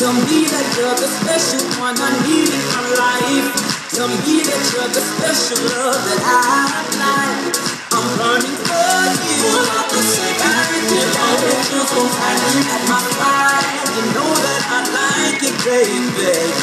Tell me that you're the special one I need in my life. Tell me that you're the special love that I like. I'm burning for you. I can hold you so tightly at my side. You know that I like it, baby.